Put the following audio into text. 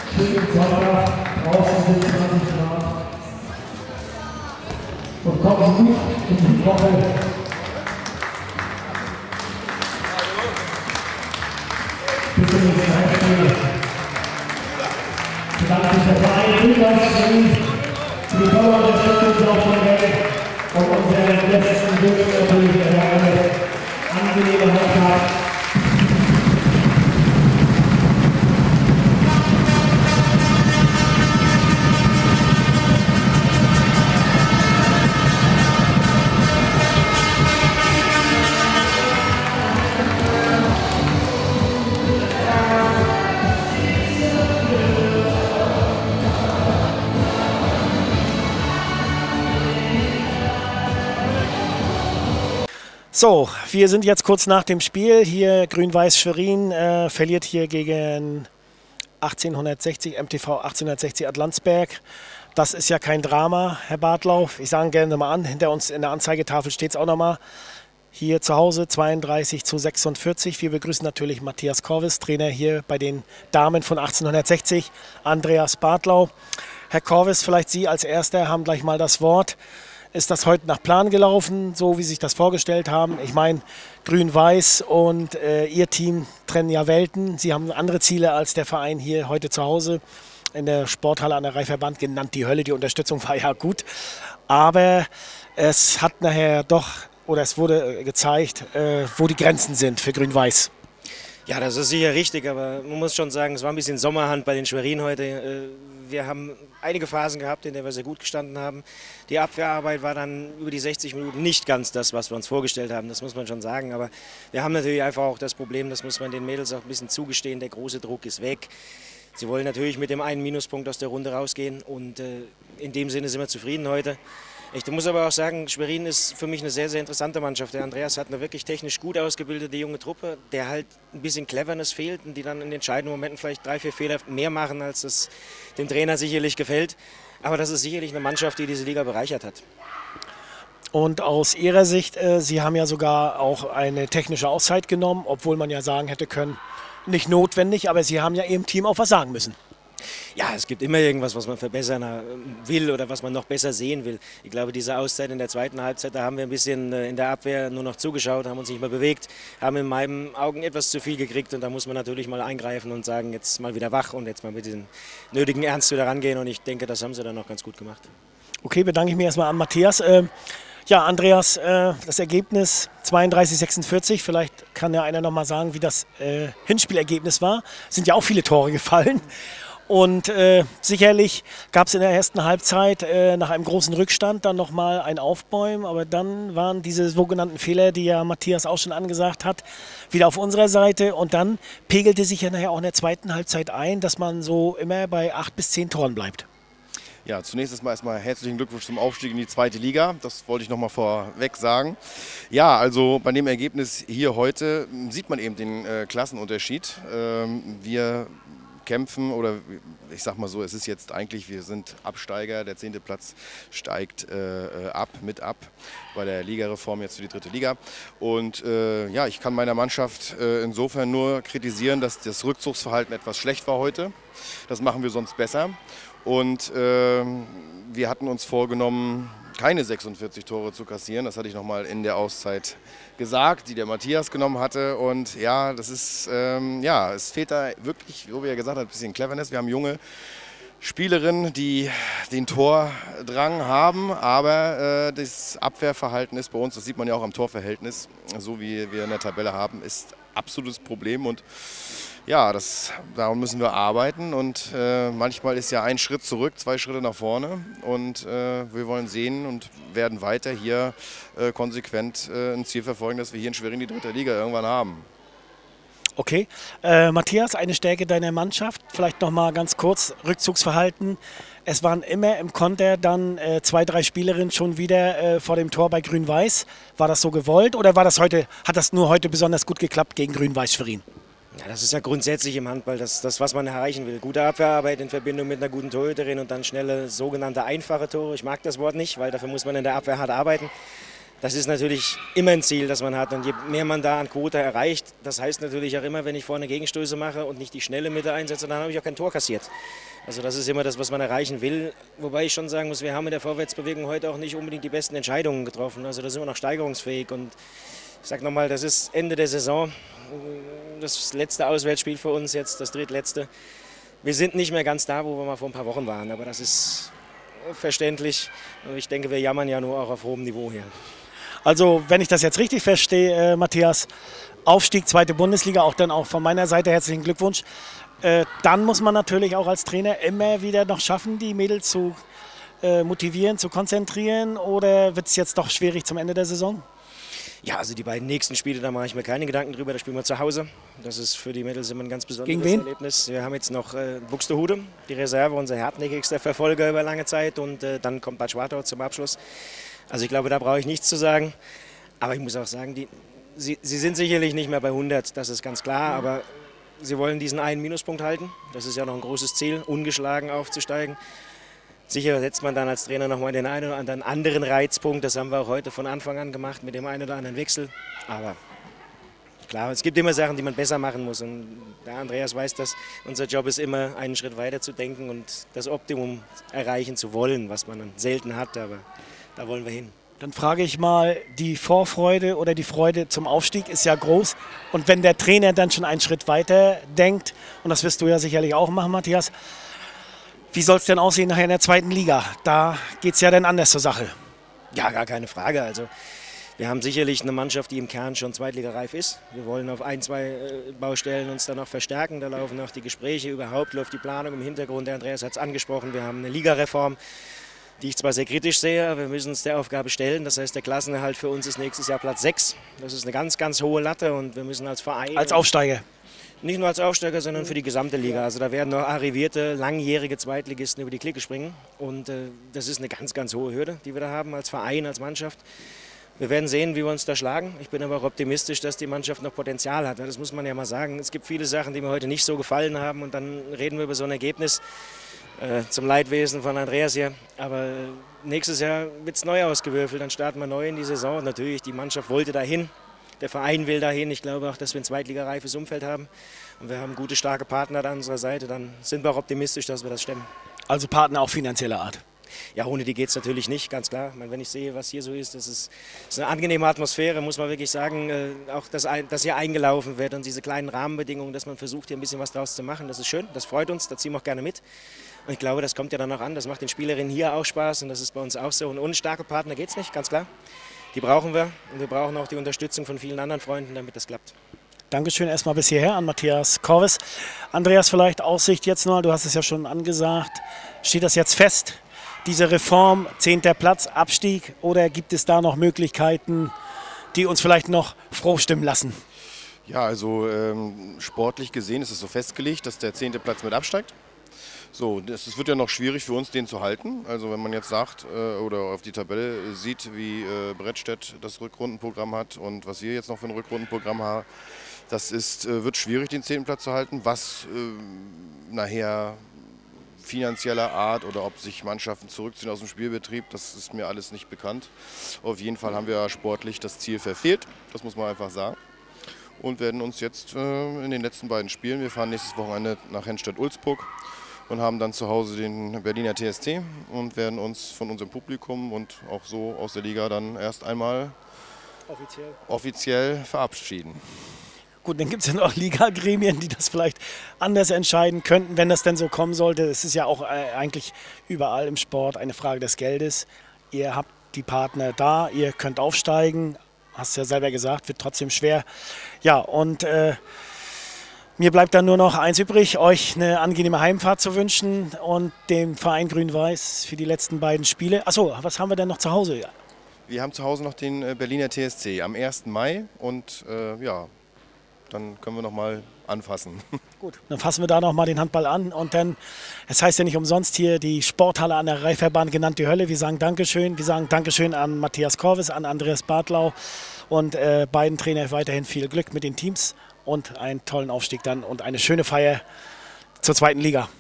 Schön Sonntag, draußen sind 20 Grad. Und kommen Sie gut in die Woche. Bis zum nächsten Heimspiel. Ich bedanke mich der Verein Grün-Weiß für die tolle Unterstützung auf der Welt und unsere letzten Wünsche natürlich eine angenehme Hochzeit. So, wir sind jetzt kurz nach dem Spiel. Hier Grün-Weiß Schwerin verliert hier gegen 1860, MTV 1860 Atlantsberg. Das ist ja kein Drama, Herr Bartlauf. Ich sage gerne mal an, hinter uns in der Anzeigetafel steht es auch nochmal. Hier zu Hause 32:46. Wir begrüßen natürlich Matthias Korvis, Trainer hier bei den Damen von 1860, Andreas Bartlau. Herr Korvis, vielleicht Sie als Erster haben gleich mal das Wort. Ist das heute nach Plan gelaufen, so wie Sie sich das vorgestellt haben? Ich meine, Grün-Weiß und Ihr Team trennen ja Welten. Sie haben andere Ziele als der Verein hier heute zu Hause in der Sporthalle an der Reifverband, genannt die Hölle. Die Unterstützung war ja gut, aber es hat nachher doch, oder es wurde gezeigt, wo die Grenzen sind für Grün-Weiß. Ja, das ist sicher richtig, aber man muss schon sagen, es war ein bisschen Sommerhand bei den Schwerin heute. Wir haben einige Phasen gehabt, in denen wir sehr gut gestanden haben. Die Abwehrarbeit war dann über die 60 Minuten nicht ganz das, was wir uns vorgestellt haben, das muss man schon sagen. Aber wir haben natürlich einfach auch das Problem, das muss man den Mädels auch ein bisschen zugestehen, der große Druck ist weg. Sie wollen natürlich mit dem einen Minuspunkt aus der Runde rausgehen und in dem Sinne sind wir zufrieden heute. Ich muss aber auch sagen, Schwerin ist für mich eine sehr, sehr interessante Mannschaft. Der Andreas hat eine wirklich technisch gut ausgebildete junge Truppe, der halt ein bisschen Cleverness fehlt und die dann in entscheidenden Momenten vielleicht 3, 4 Fehler mehr machen, als es dem Trainer sicherlich gefällt. Aber das ist sicherlich eine Mannschaft, die diese Liga bereichert hat. Und aus Ihrer Sicht, Sie haben ja sogar auch eine technische Auszeit genommen, obwohl man ja sagen hätte können, nicht notwendig, aber Sie haben ja Ihrem Team auch was sagen müssen. Ja, es gibt immer irgendwas, was man verbessern will oder was man noch besser sehen will. Ich glaube, diese Auszeit in der zweiten Halbzeit, da haben wir ein bisschen in der Abwehr nur noch zugeschaut, haben uns nicht mehr bewegt, haben in meinen Augen etwas zu viel gekriegt und da muss man natürlich mal eingreifen und sagen, jetzt mal wieder wach und jetzt mal mit diesem nötigen Ernst wieder rangehen und ich denke, das haben sie dann noch ganz gut gemacht. Okay, bedanke ich mich erstmal an Matthias. Ja, Andreas, das Ergebnis 32:46, vielleicht kann ja einer noch mal sagen, wie das Hinspielergebnis war. Es sind ja auch viele Tore gefallen. Und sicherlich gab es in der ersten Halbzeit nach einem großen Rückstand dann nochmal ein Aufbäumen, aber dann waren diese sogenannten Fehler, die ja Matthias auch schon angesagt hat, wieder auf unserer Seite und dann pegelte sich ja nachher auch in der zweiten Halbzeit ein, dass man so immer bei 8 bis 10 Toren bleibt. Ja, zunächst erstmal herzlichen Glückwunsch zum Aufstieg in die zweite Liga. Das wollte ich noch mal vorweg sagen. Ja, also bei dem Ergebnis hier heute sieht man eben den Klassenunterschied. Wir kämpfen oder ich sag mal so, es ist jetzt eigentlich, wir sind Absteiger, der 10. Platz steigt mit ab bei der Ligareform jetzt für die 3. Liga und ja, ich kann meiner Mannschaft insofern nur kritisieren, dass das Rückzugsverhalten etwas schlecht war heute. Das machen wir sonst besser und wir hatten uns vorgenommen, keine 46 Tore zu kassieren. Das hatte ich nochmal in der Auszeit gesagt, die der Matthias genommen hatte. Und ja, das ist, ja, es fehlt da wirklich, wie er gesagt hat, ein bisschen Cleverness. Wir haben junge Spielerinnen, die den Tordrang haben, aber das Abwehrverhalten ist bei uns, das sieht man ja auch am Torverhältnis, so wie wir in der Tabelle haben, ist absolutes Problem. Und ja, darum müssen wir arbeiten und manchmal ist ja ein Schritt zurück, 2 Schritte nach vorne und wir wollen sehen und werden weiter hier konsequent ein Ziel verfolgen, dass wir hier in Schwerin die 3. Liga irgendwann haben. Okay, Matthias, eine Stärke deiner Mannschaft, vielleicht noch mal ganz kurz, Rückzugsverhalten. Es waren immer im Konter dann 2, 3 Spielerinnen schon wieder vor dem Tor bei Grün-Weiß. War das so gewollt oder war das heute, hat das nur heute besonders gut geklappt gegen Grün-Weiß Schwerin? Ja, das ist ja grundsätzlich im Handball das, was man erreichen will. Gute Abwehrarbeit in Verbindung mit einer guten Torhüterin und dann schnelle sogenannte einfache Tore. Ich mag das Wort nicht, weil dafür muss man in der Abwehr hart arbeiten. Das ist natürlich immer ein Ziel, das man hat. Und je mehr man da an Quote erreicht, das heißt natürlich auch immer, wenn ich vorne Gegenstöße mache und nicht die schnelle Mitte einsetze, dann habe ich auch kein Tor kassiert. Also das ist immer das, was man erreichen will. Wobei ich schon sagen muss, wir haben in der Vorwärtsbewegung heute auch nicht unbedingt die besten Entscheidungen getroffen. Also da sind wir noch steigerungsfähig. Und ich sage nochmal, das ist Ende der Saison. Das letzte Auswärtsspiel für uns jetzt, das drittletzte. Wir sind nicht mehr ganz da, wo wir mal vor ein paar Wochen waren. Aber das ist verständlich. Und ich denke, wir jammern ja nur auch auf hohem Niveau hier. Also, wenn ich das jetzt richtig verstehe, Matthias, Aufstieg, zweite Bundesliga, auch dann auch von meiner Seite herzlichen Glückwunsch. Dann muss man natürlich auch als Trainer immer wieder noch schaffen, die Mädels zu motivieren, zu konzentrieren, oder wird es jetzt doch schwierig zum Ende der Saison? Ja, also die beiden nächsten Spiele, da mache ich mir keine Gedanken drüber, da spielen wir zu Hause. Das ist für die Mädels immer ein ganz besonderes Erlebnis. Wir haben jetzt noch Buxtehude, die Reserve, unser hartnäckigster Verfolger über lange Zeit, und dann kommt Bad Schwartau zum Abschluss. Also ich glaube, da brauche ich nichts zu sagen. Aber ich muss auch sagen, sie sind sicherlich nicht mehr bei 100, das ist ganz klar. Aber sie wollen diesen einen Minuspunkt halten. Das ist ja noch ein großes Ziel, ungeschlagen aufzusteigen. Sicher setzt man dann als Trainer nochmal den einen oder anderen Reizpunkt. Das haben wir auch heute von Anfang an gemacht mit dem einen oder anderen Wechsel. Aber klar, es gibt immer Sachen, die man besser machen muss. Und der Andreas weiß, dass unser Job ist immer, einen Schritt weiter zu denken und das Optimum erreichen zu wollen, was man selten hat. Aber da wollen wir hin. Dann frage ich mal, die Vorfreude oder die Freude zum Aufstieg ist ja groß. Und wenn der Trainer dann schon einen Schritt weiter denkt, und das wirst du ja sicherlich auch machen, Matthias, wie soll es denn aussehen nachher in der zweiten Liga? Da geht es ja dann anders zur Sache. Ja, gar keine Frage. Also wir haben sicherlich eine Mannschaft, die im Kern schon zweitligareif ist. Wir wollen auf ein, zwei Baustellen uns dann noch verstärken. Da laufen auch die Gespräche, überhaupt läuft die Planung im Hintergrund. Der Andreas hat es angesprochen, wir haben eine Ligareform, die ich zwar sehr kritisch sehe, aber wir müssen uns der Aufgabe stellen. Das heißt, der Klassenerhalt für uns ist nächstes Jahr Platz 6. Das ist eine ganz, ganz hohe Latte, und wir müssen als Verein... Als Aufsteiger? Nicht nur als Aufsteiger, sondern für die gesamte Liga. Also da werden noch arrivierte, langjährige Zweitligisten über die Clique springen. Und das ist eine ganz, ganz hohe Hürde, die wir da haben als Verein, als Mannschaft. Wir werden sehen, wie wir uns da schlagen. Ich bin aber auch optimistisch, dass die Mannschaft noch Potenzial hat. Das muss man ja mal sagen. Es gibt viele Sachen, die mir heute nicht so gefallen haben, und dann reden wir über so ein Ergebnis. Zum Leidwesen von Andreas hier. Aber nächstes Jahr wird es neu ausgewürfelt, dann starten wir neu in die Saison. Und natürlich, die Mannschaft wollte dahin, der Verein will dahin. Ich glaube auch, dass wir ein zweitligareifes Umfeld haben. Und wir haben gute, starke Partner an unserer Seite. Dann sind wir auch optimistisch, dass wir das stemmen. Also Partner auch finanzieller Art? Ja, ohne die geht es natürlich nicht, ganz klar. Ich meine, wenn ich sehe, was hier so ist, das ist eine angenehme Atmosphäre, muss man wirklich sagen. Auch, dass hier eingelaufen wird und diese kleinen Rahmenbedingungen, dass man versucht, hier ein bisschen was draus zu machen, das ist schön, das freut uns, da ziehen wir auch gerne mit. Und ich glaube, das kommt ja dann auch an, das macht den Spielerinnen hier auch Spaß, und das ist bei uns auch so. Und ohne starke Partner geht es nicht, ganz klar. Die brauchen wir, und wir brauchen auch die Unterstützung von vielen anderen Freunden, damit das klappt. Dankeschön erstmal bis hierher an Matthias Korvis. Andreas, vielleicht Aussicht jetzt noch, du hast es ja schon angesagt, steht das jetzt fest? Diese Reform, 10. Platz, Abstieg, oder gibt es da noch Möglichkeiten, die uns vielleicht noch froh stimmen lassen? Ja, also sportlich gesehen ist es so festgelegt, dass der 10. Platz mit absteigt. So, es wird ja noch schwierig für uns, den zu halten. Also wenn man jetzt sagt oder auf die Tabelle sieht, wie Brettstedt das Rückrundenprogramm hat und was wir jetzt noch für ein Rückrundenprogramm haben, das wird schwierig, den 10. Platz zu halten. Was nachher finanzieller Art oder ob sich Mannschaften zurückziehen aus dem Spielbetrieb, das ist mir alles nicht bekannt. Auf jeden Fall haben wir sportlich das Ziel verfehlt, das muss man einfach sagen. Und werden uns jetzt in den letzten beiden Spielen, wir fahren nächstes Wochenende nach Henstedt-Ulzburg und haben dann zu Hause den Berliner TSC und werden uns von unserem Publikum und auch so aus der Liga dann erst einmal offiziell verabschieden. Gut, dann gibt es ja noch Liga-Gremien, die das vielleicht anders entscheiden könnten, wenn das denn so kommen sollte. Es ist ja auch eigentlich überall im Sport eine Frage des Geldes. Ihr habt die Partner da, ihr könnt aufsteigen, hast ja selber gesagt, wird trotzdem schwer. Ja, und mir bleibt dann nur noch eins übrig, euch eine angenehme Heimfahrt zu wünschen und dem Verein Grün-Weiß für die letzten beiden Spiele. Achso, was haben wir denn noch zu Hause? Wir haben zu Hause noch den Berliner TSC am 1. Mai und ja, dann können wir noch mal anfassen. Gut, dann fassen wir da noch mal den Handball an, und dann, es heißt ja nicht umsonst hier die Sporthalle an der Reiferbahn genannt, die Hölle. Wir sagen Dankeschön. Wir sagen Dankeschön an Matthias Korvis, an Andreas Bartlau, und beiden Trainer weiterhin viel Glück mit den Teams und einen tollen Aufstieg dann und eine schöne Feier zur zweiten Liga.